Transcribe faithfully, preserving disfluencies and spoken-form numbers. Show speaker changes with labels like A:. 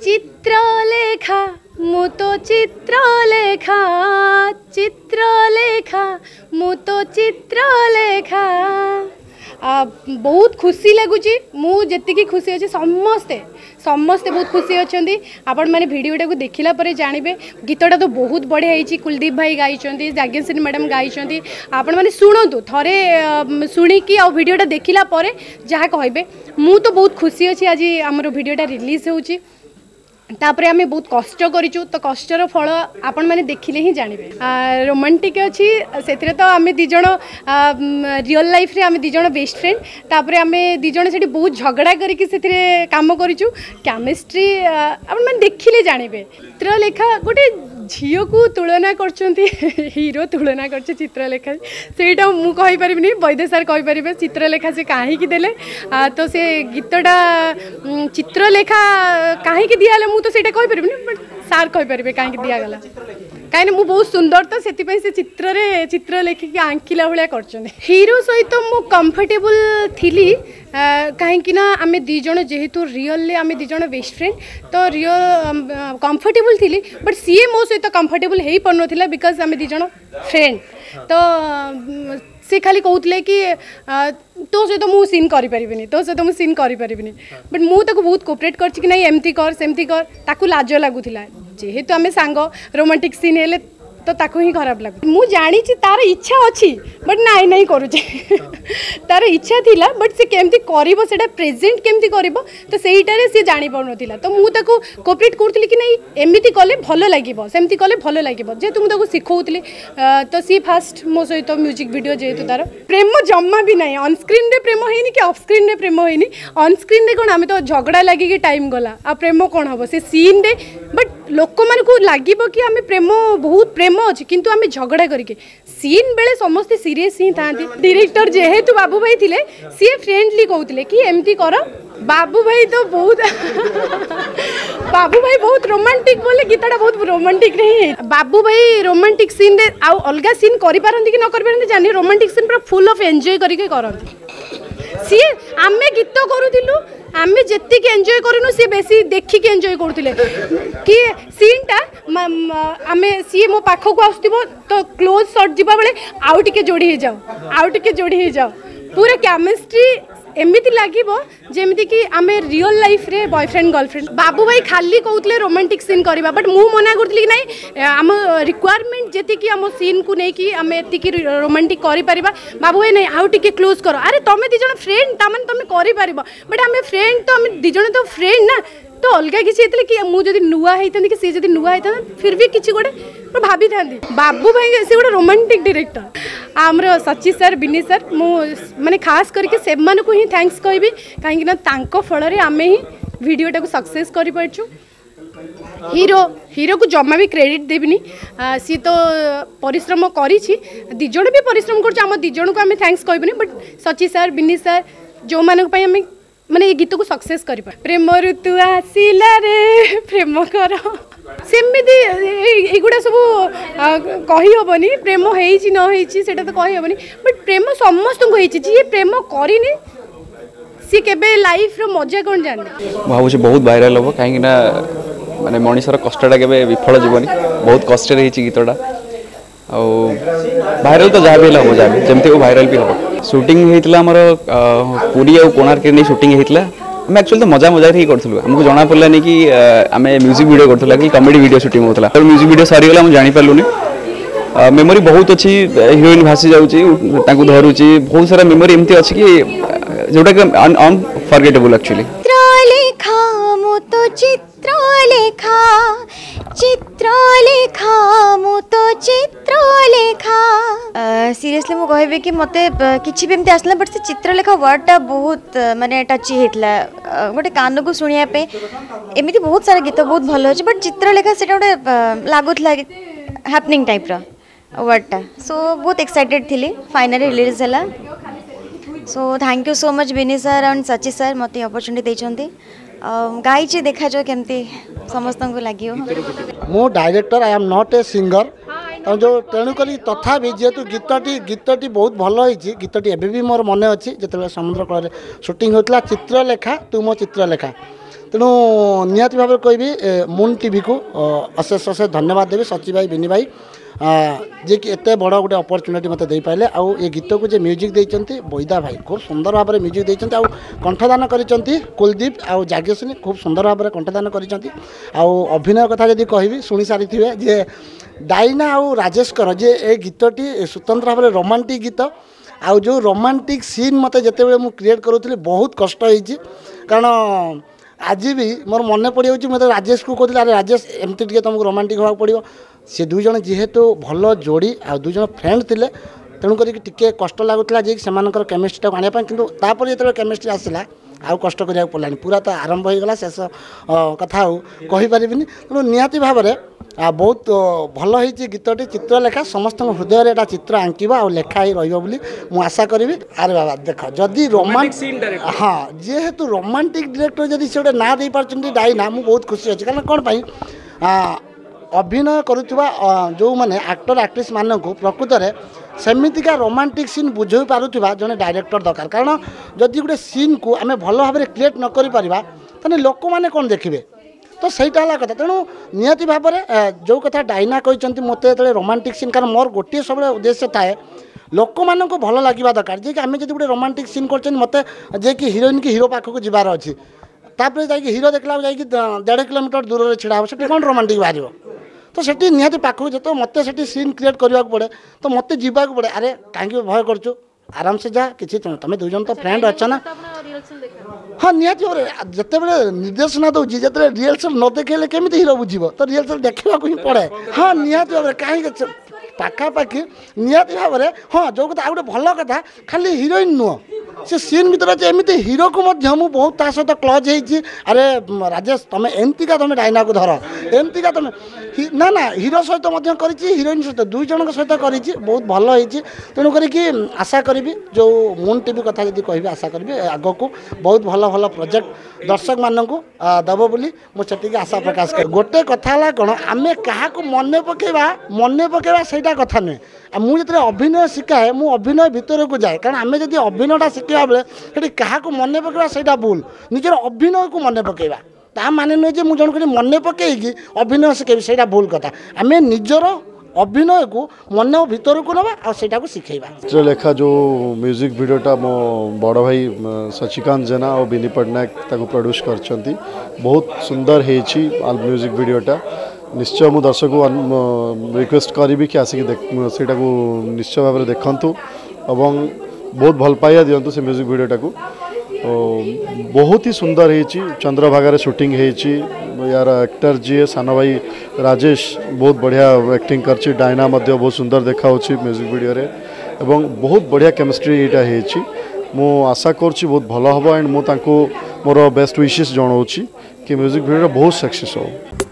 A: चित्रलेखा मु तो चित्रलेखा चित्रलेखा मु तो चित्रलेखा आ, बहुत खुशी लगुच मुझे खुशी अच्छे समस्ते समस्ते बहुत खुशी अच्छा आपण मैंने भिडटा को देखला जानवे गीतटा तो बहुत बढ़िया होती कुलदीप भाई गाई जाज्ञसेनी मैडम गाई आपण मैंने शुणु थे शुणिकी आ भिडटा देखला जहाँ कहे मु तो बहुत खुशी अच्छी आज आमर भिडटा रिलीज होची तापर आम बहुत कष्ट करूँ तो कष्टर फल आपण मैंने देखिले ही जानवे रोमांटिक अच्छी से तो आम दिज रियल लाइफ रे आम दिज बेस्ट फ्रेंड तापर आम दिज से बहुत झगड़ा करके काम करूँ केमिस्ट्री आपण मैंने देखिले जानवे चित्रलेखा गोटे झील को तुलना कर हीरो तुलना कर चित्रलेखा से मुझे वैद्य सार कहींपर चित्रलेखा से कहीं देले तो से गीतटा चित्रलेखा कहीं दिगला मुझे तो कहींपर बट सार कहींपर कहीं दिगला कहीं मु बहुत सुंदर तो से चित्र रे चित्र लेखिक आंकिला भाया कर हीरो सहित मु कंफर्टेबल थी कहीं आम दीज जेहेतु रियल आम दीज बेस्ट फ्रेंड तो रियल कंफर्टेबल थी बट सी मो सहित कंफर्टेबल हो पार ना बिकज आम दीज फ्रेंड तो सी खाली कहते कि तो सहित मुझे सीन करें तो सहित मुझे सीन करें बट मुझे बहुत कोपरेट कर एमती कर सेमती कर ताकू लाज लगुला जेहेतु आम सांग रोमांटिक सीन हेले तो ताकू ही खराब लगे मुझे जानी तार इच्छा अच्छी बट नाई नहीं करुचे तार इच्छा थिला बट से केमती करिवो सेटा प्रेजेंट केमती करिवो तो सेइटारे से जानि पाउ नथिला तो मु ताको कोऑपरेट करथली कि नहीं एमिति कले भलो लागिवो सेमती कले भलो लागिवो जे तुम ताको सिखौतली तो सी फास्ट मो सहित म्यूजिक वीडियो जेहेतु तार प्रेम जम्मा भी नहीं ऑन स्क्रीन रे प्रेम हेनी कि ऑफ स्क्रीन रे प्रेम हेनी ऑन स्क्रीन रे कोन आमे तो झगड़ा लागि कि टाइम गला आ प्रेम कोन हबो से सीन रे बट लोक मान को लागिवो कि आमे प्रेम बहुत प्रेम अच्छी किंतु आमे झगड़ा करके सीन बेले समस्ते सीरियस ही था डायरेक्टर जेहेतु बाबू भाई थिले सी फ्रेंडली कहते कि एमती कर बाबू भाई तो बहुत बाबू भाई बहुत रोमांटिक बोले गीतटा बहुत रोमांटिक रही बाबू भाई रोमांटिक सीन रे आउ अलगा सीन करि पारंती कि न करि पारंती जानि रोमांटिक सीन पूरा फुल ऑफ एंजॉय करके करंती सी आमे गीत करूथिलु आमे जेतिक एंजॉय करूनु सी बेसी देखिक एंजॉय करथिले कि सीनटा आमे सी मो पाखो को आसथिबो तो क्लोज शॉट जिबा बेले आउ टिके जोड़ी हे जाओ आउ टिके जोड़ी हे जाओ पूरा केमिस्ट्री एमिति लागिबो जेमिति कि आमे रियल लाइफ रे बॉयफ्रेंड गर्लफ्रेंड बाबू भाई खाली कहउतले रोमांटिक सीन करबा बट मु मना करथली कि नहीं आम रिक्वायरमेंट जेति कि आम सीन को नहीं कि आमे एति कि रोमांटिक करि परिबा बाबू भाई नहीं आउ टिके क्लोज करो अरे तमे दि जण फ्रेंड ता माने तमे करि परिबो बट आमे फ्रेंड तो आमे दि जण तो फ्रेंड ना तो अलग किसी कि मुझे नुआ होता कि सी जब नुआ होता फिर भी किसी गोटे भाभी था बाबू भाई से गोटे रोमांटिक डायरेक्टर आमर सची सर बिनी सर मु माने खास करके से को ही थैंक्स कहबी कहीं फल आम ही वीडियोटा को सक्सेस कर हीरो हीरो को जमा भी क्रेडिट देविनी सी तो परिश्रम करी दिज भी परिश्रम कर दिज को आम थैंक्स कहबी but Sachi sir Bini sir जो मानक आम माने ये गीत को सक्सेस कर प्रेम ऋतु आसिला रे प्रेम कर सेमती एगुड़ा सब कही हेनी प्रेम होती न होती तो कही हेनी बट प्रेम समस्त को जी प्रेम करनी सी केबे लाइफ रो मजा कौन जाने
B: भावुँ बहुत भाइराल हम कहीं माने मनीषर कष्टा के विफल जीवन बहुत कष्ट रही गीतटा भाइराल तो जहाँ भी हम जहाँ जमती वो भाइराल भी हम शूटिंग होता आमर पुरी और कोणार्क नहीं शूटिंग होता आम एक्चुअली तो मजा मजा ही करूँ आमको जना पड़ानी कि आम म्यूजिक वीडियो करूँ कि कमेडी वीडियो शूटिंग होता है म्यूजिक वीडियो सरीगला मुझे जानीपारूनी मेमोरी बहुत अच्छी हिरोइन भासी जाऊँगी धरुची बहुत सारा मेमोरी एमती अच्छी कि जोटा कि अनफॉरगेटेबल एक्चुअली
C: चित्रलेखा चित्रलेखा मु तो चित्रलेखा सीरियसली मु कहबे कि मते किछि भी एमती आसला बट से चित्रलेखा वर्डटा बहुत माने टची हेतला गोटे कान को सुनिया पे एमिति बहुत सारा गीत बहुत भलो अछि बट चित्रलेखा सेटा गोटे लागुतला हैपनिंग टाइप रा वर्डटा सो बहुत एक्साइटेड थिली फाइनली रिलीज हला so thank you so much Bini sir and Sachi sir मते अपॉर्चुनिटी देछंती गाई देखा जो केमती समस्त को लगे
D: मो director I am not a singer जो तेणुक तथा जेहेतु गीतटी गीतटी बहुत भल होती गीतटी एवं भी मोर मन अच्छी जो समुद्र कूल शूटिंग होता चित्रलेखा तू मो चित्रलेखा तेणु निहाती भाव कहबी मून टीवी को अशेष अशेष धन्यवाद देवी सची भाई बिनी भाई जे कि एत बड़ गोटे अपरच्युनिटी मत दे पारे आउ ये गीत को जे म्यूजिक देते बैदा भाई खूब सुंदर भाव में म्यूजिक देते आउ कंठदान करती कुलदीप आउ जाग्यश्री खूब सुंदर भाव में कंठदान करती आउ अभिनय कथा जदि कहबी शुणी सारी थे जे डाइना आउ राजेशकर जे ए गीतटी स्वतंत्र भाव में रोमांटिक गीत आउ जो रोमांटिक सीन मत जिते मुझे क्रिएट करूँ बहुत कष्ट होती कारण आज भी मोर मन पड़ जाऊँ मतलब राजेश को कहते अरे राजेश एमती टे तुमको रोमांटिक होगा पड़ो सी दुई जन जेहेतु भल जोड़ी आ दुई जन फ्रेंड थे तेणुक टे कष्ट लगुला जे से केमिस्ट्री को आने तापर जो केमिस्ट्री आसला आउ कष्ट करा पड़ा पूरा तो आरंभ हो गला शेष कथा कहीपरि तेणु निहाती भाव में बहुत भल होती गीतटी चित्रलेखा समस्त हृदय एटा चित्र आंकिबा और लेखाई रही आशा करी। अरे बाबा देख जदि रोमांटिक हाँ जेहेतु रोमांटिक डायरेक्टर जदि से गोटे ना दे पार्टी डाइना मुझे बहुत खुशी अच्छी कारण कौन पाई अभिनय करुवा जो मैंने आक्टर आक्ट्रेस मान को प्रकृत में सेमितिका रोमांटिक सीन बुझे पारुवा जड़े डायरेक्टर दरकार कारण जदि गोटे सीन को आम भल भाव में क्रिएट न कर लोक मैंने कौन देखिए तो सहीटा है कथा तेणु निहाती भाव में जो कथा डाइना कहते मत जो रोमांटिक सीन कारण मोर गोटे सब उद्देश्य थाए लोक मान को भल लगे दरकार जे कि आम जो गोटे रोमांटिक सीन कर मत जे कि हिरोइन की हिरो पाखक जबार अच्छी तापर जा हिरो देखला जा डेढ़ किलोमीटर दूर में छिड़ा से कौन रोमांटिक बाहर तो सेठी निहाती पाखक जो मत से सीन क्रिएट करने पड़े तो मत जावाक पड़े अरे कहीं भय कर आराम से जा कि तुम दुई जन तो फ्रेंड अच्छा ना हाँ निहाती भाव जिते बड़े निर्देशना दूसरी जो रिहर्सल न देखेले केमी हिरो बुझे तो रिहर्सल देखा ही पड़े हाँ निहाती भाव कहीं पाखापाखि निहाती भाव में हाँ जो कथा गोटे भल कथा खाली हिरोइन नुह से सीन भर अच्छे एमती हिरो को मुझे बहुत ता सहित क्लोज होती अरे राजेश तुम एमतीका तुम डाइना को धर एमतीका तुम ना ना हिरो सहित कर हिरोइन सहित दुई जन सहित कर बहुत भल होती तेणुक आशा करी जो मून टीवी कथा जी कह आशा करी आग को बहुत भल भल प्रोजेक्ट दर्शक मान को दब बोली मुझे आशा प्रकाश कर गोटे कथा कौन आम क्या मन पकेवा मन पकेवा से कथा नुहे मुझे अभिनय शिखाए मु अभिनय भितर को जाए कारण आम जब अभिनयटा शिखा बेले क्या मन पकेवा से भूल निजर अभिनय को मन पकेवा ता माने नुहे जे मुझे जन मन पकईकि अभिनय शिखेबी से भूल कथा आम निजर अभिनय को मन भितर को नवा और सेटा को शिखेबा।
E: चित्रलेखा जो म्यूजिक वीडियोटा मो बड़ भाई शशिकांत जेना और बिनी पट्टनायक ताको प्रोड्यूस करछंती बहुत सुंदर हेची म्यूजिक वीडियोटा निश्चय मु दर्शक को रिक्वेस्ट करी कि आसिक सेटा को निश्चय भाव में देखंतु एवं बहुत भल पाइया दिंतु से म्यूजिक वीडियोटा को बहुत ही सुंदर होती चंद्रभागा शूटिंग होती यार एक्टर जी सान भाई राजेश बहुत बढ़िया एक्टिंग कर डायना बहुत सुंदर देखा म्यूजिक वीडियो रे एवं बहुत बढ़िया केमिस्ट्री यहाँ मु आशा करुँच बहुत भल हम एंड मुझे मोर बेस्ट विशेष जनाऊँ कि म्यूजिक वीडियो बहुत सक्सेस हो।